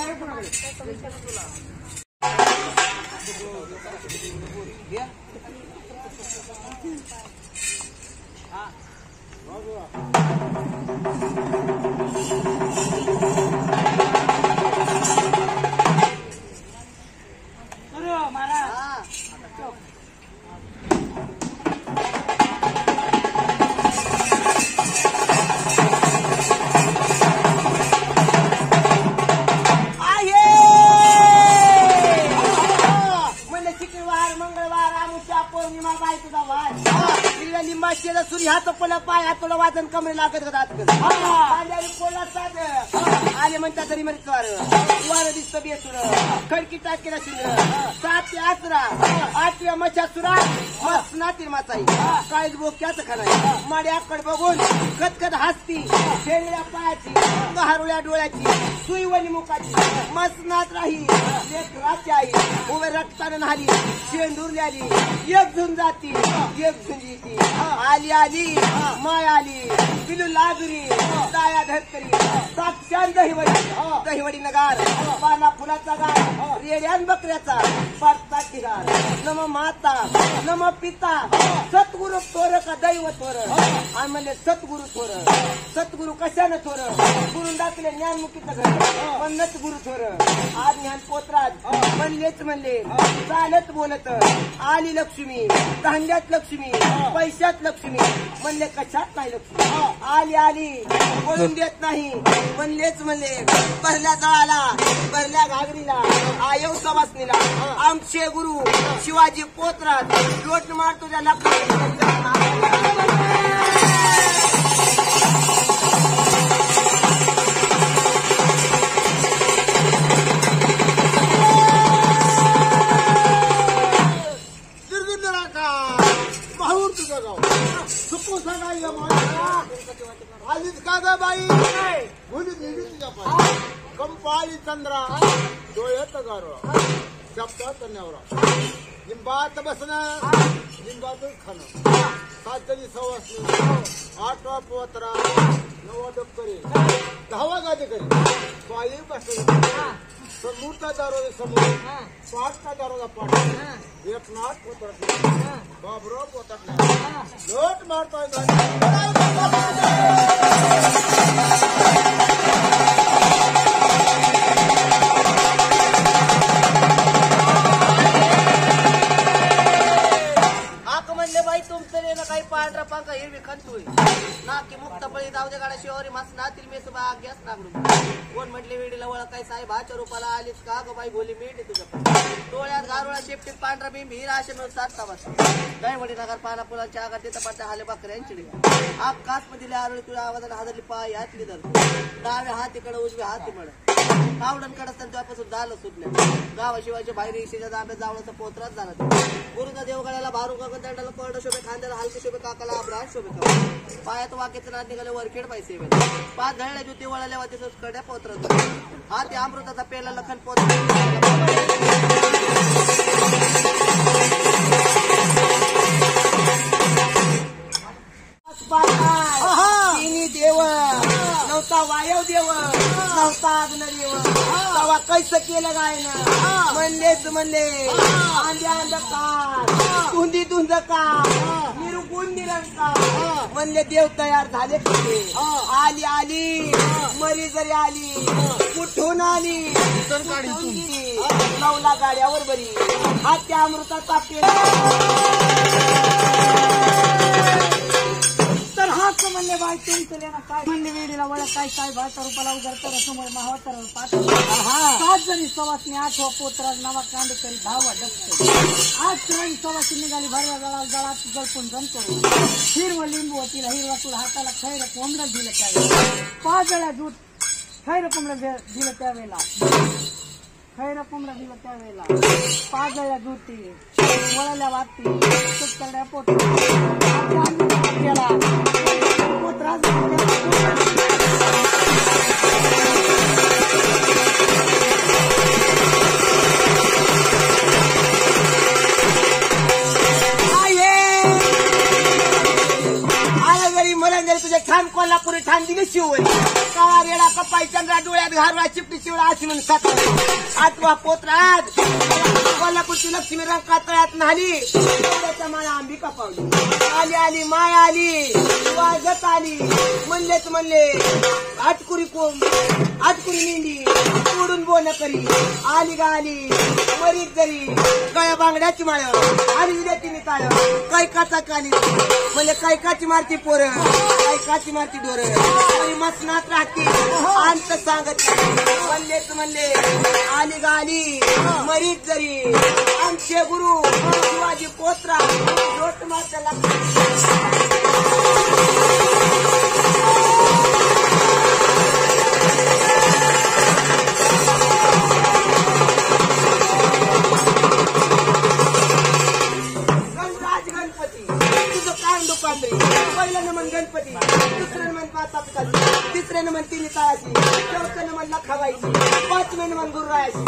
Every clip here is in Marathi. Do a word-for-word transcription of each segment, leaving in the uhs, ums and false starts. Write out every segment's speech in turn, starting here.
वादन कमी लागत आले म्हणतात तरी म्हणत वार दिसत बेसुर खडकी टाकेला शिंद्र सात ते अकरा आठव्या मच्छा सुरा मसनातील माचाई काळीच बोक्याच खाना माड्याकड बघून कदकद हसती शेंगड्या पायाची गहारुळ्या डोळ्याची सुईवणी मुखाची मसनात राही लेकराची आई उभे रक्तानं नाली शेंडुरल्याली एक झुंज जाती एक झुंज येती आली आली माय आली पिलू लागरी दाया धरकरी साक्षात दहिवडी दहिवडी नगार पाना फुलाचा गार रेड्यान बकऱ्याचा पारता ठिगार नम माता नम पिता सद्गुरु थोर का दैव थोर आणि म्हणले सद्गुरु थोर सद्गुरु कशानं थोर गुरु दाखले ज्ञानमुखीचं घर म्हणत गुरु थोर आज ज्ञान पोतराज म्हणलेच म्हणले चालत बोलत आली लक्ष्मी धांड्यात लक्ष्मी पैशात लक्ष्मी म्हणले कशात नाही लक्ष्मी आली आली बोलून देत नाही म्हणलेच म्हणले भरल्या जळाला भरल्या घागरीला आयव सवासनीला आमचे गुरु शिवाजी पोतराज लोट मार तुझ्या नका बाई कंपाळी चंद्रा डोळ्यात गारवा शब्दात नवरा लिंबात बसणं लिंबातच खाणं सातरी सवासनी आठवा पोतरा नवा डबकरी दहावा गादी करी पायी बसली समोरचा दारोदा समोर पाठचा दारोदा पाठ एक नाथ पोतरा बाबरो पोतरा लोट मारतोय काही पांढरा पांका हिरवी खंतोय नाकी मुक्त पळी जाऊदे गाडा शिवारी मास नातील मेस गॅस नागडून कोण म्हटले वेडीला वळ काय साहेब हाच्या रूपाला आलीच का ग बाई बोली मीठ तुझ्या डोळ्यात गारोळा शेपटीत पांढरा बिंब हिरा असे मिळून सात तास दहीवडी नगर पाना फुलांच्या आगार तिथं पाठ्या हाले बकऱ्यांची आकाश मध्ये आरोळी तुझ्या आवाजाने हादरली पाय हातली धर डाव्या हातीकडे उजव्या हाती म्हण कावडण कडत तेव्हापासून झालं सुटल्या गावाशिवायच्या बाहेर इशीच्या दाब्यात जावळाचा पोत्राच झाला गुरुचा देवगडाला भारू गगनदंडाला कोरडा शोभे खांद्याला हलके शोभे काकाला अब्राह शोभे पायात वाक्याचं नाद निघाले वरखेड पैसे पाच धळल्या जुती वळाल्या वातीच कड्या पोत्रात हा ते अमृताचा पेला लखन पोत्र देव नव्हता वायव देव नव्हता अग्न देव तवा कैस केलं गायनं म्हणलेच म्हणले आंध्या अंधकार धुंदी धुंदकार निरुगुण निरंकार म्हणले देव तयार झाले कसे आली आली मरी जरी आली कुठून आली नवला गाड्यावर बरी हा त्या अमृताचा तर हाच म्हणले बाई तुमचं लेणं काय म्हणले वेडीला वळ काय काय भाषा रूपाला उदर तर समोर महावतर पाच सात जणी सवासनी आठवा पोतराज नावा कांडेकरी दहावा डबके आज श्रेणी सवासनी निघाली भरव्या जळा जळात जळपून जमतो हिरव लिंबू तिला हिरवा तुला हाताला खैर कोंबडं दिलं त्यावेळेला पाच जळ्या दूध खैर कोंबडं दिलं त्यावेळेला खैर कोंबडं दिलं त्यावेळेला पाच जळ्या दूध वळल्या वाटती शेतकऱ्या पोतरा पोतराज तुझे छान कोल्हापूर पुरी ठाण दिली शिवरी काळा रेडा कपाई चंद्रा डोळ्यात घारवा चिपटी शिवडा अशी म्हणून सात आठवा पोत्रात कोल्हापूरची लक्ष्मी रंग कातळ्यात न्हाली त्याच्या माळा अंबिका पावली आली आली माय आली वाजत आली म्हणलेच म्हणले आटकुरी कोंब आटकुरी मेंढी तोडून बोन करी आली गा आली मरीत जरी गळ्या बांगड्याची माळ आणि उद्याची निकाळ काय काचा काली म्हणजे काय काची मारती पोरं काय काची मारती डोर तरी मसनात राहते अंत सांगत म्हणलेच म्हणले आली गा आली मरीत जरी आमचे गुरु शिवाजी पोत्रा लोट मारता पहिलं नमन गणपती दुसरं नमन माता पिताची तिसरं नमन तिन्ही ताळाची चौथं नमन लखाबाईची पाचवं नमन गुरुरायाची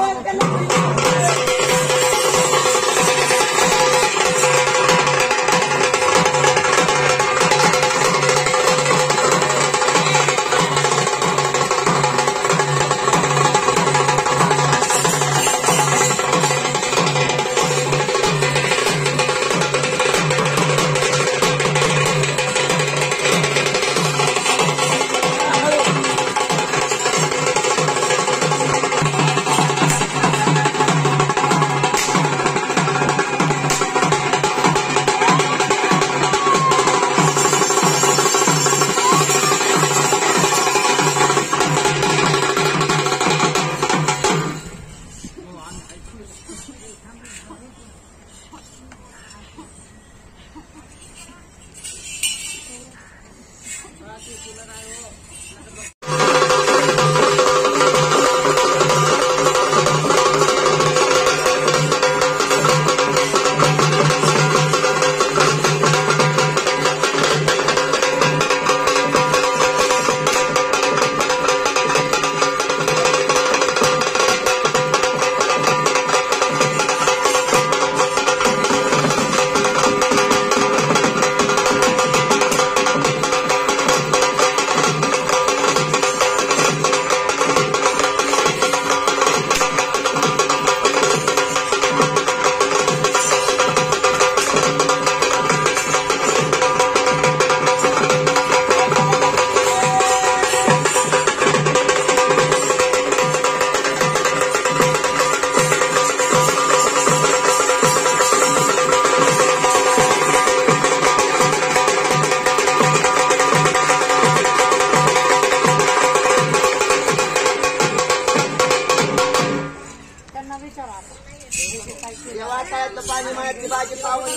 पाणी मायातली भाजी पाहून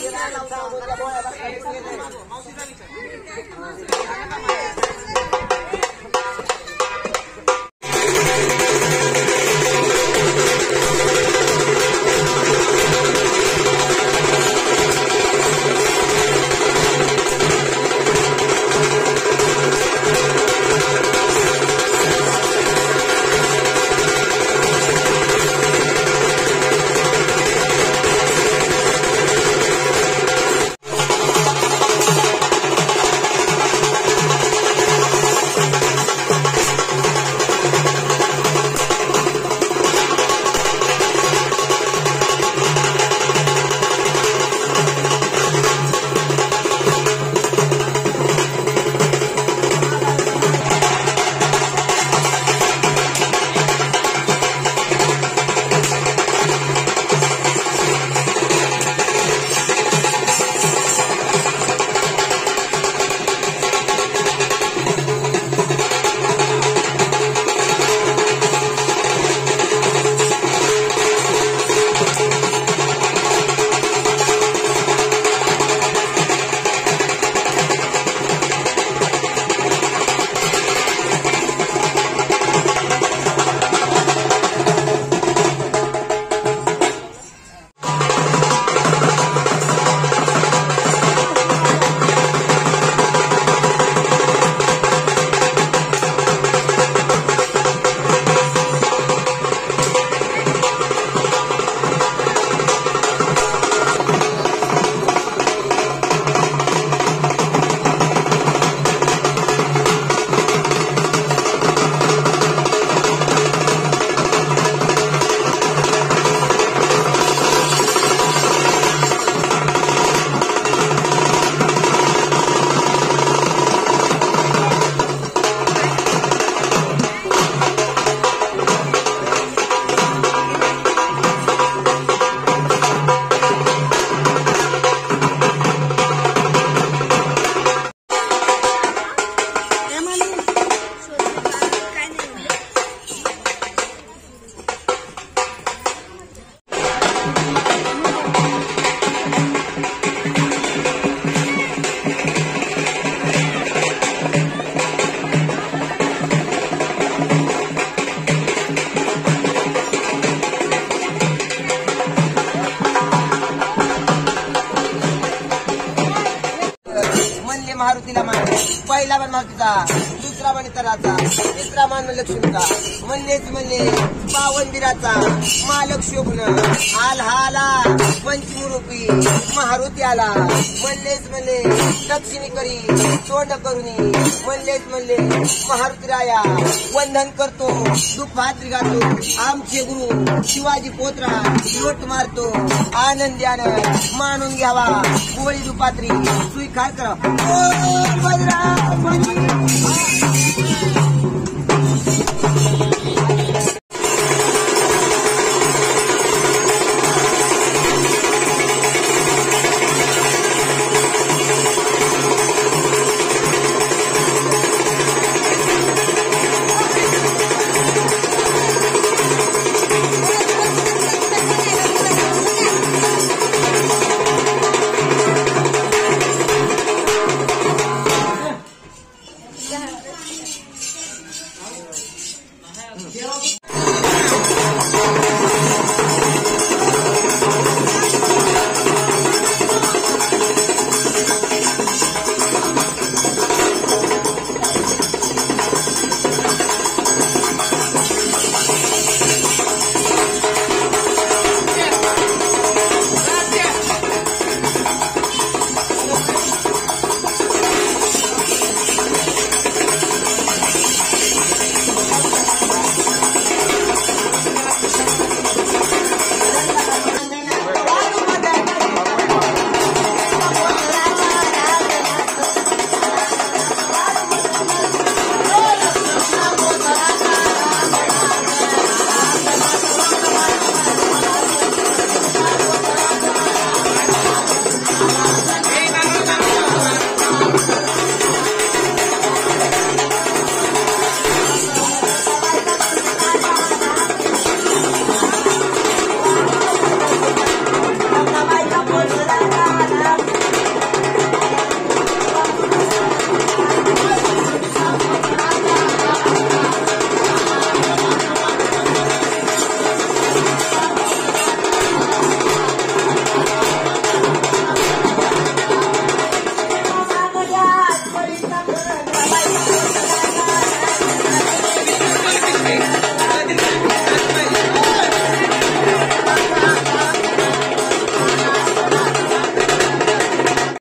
मातीचा, दुसरा मान तराचा, तिसरा मान लक्ष्मीचा, म्हणलेच म्हणले पावनबिराचा, मालक शोभन आल्हाला पंचमुरूपी महारुती आला, म्हणलेच म्हणले दक्षिणी करी तोंड करुनी, म्हणलेच म्हणले महारुती राया वंदन करतो, दुपात्री गातो, आमचे गुरु शिवाजी पोत्रा लोट मारतो, आनंद्यानं मानून घ्यावा गोळी दुपात्री स्वीकार करा. ओ बजरंग बली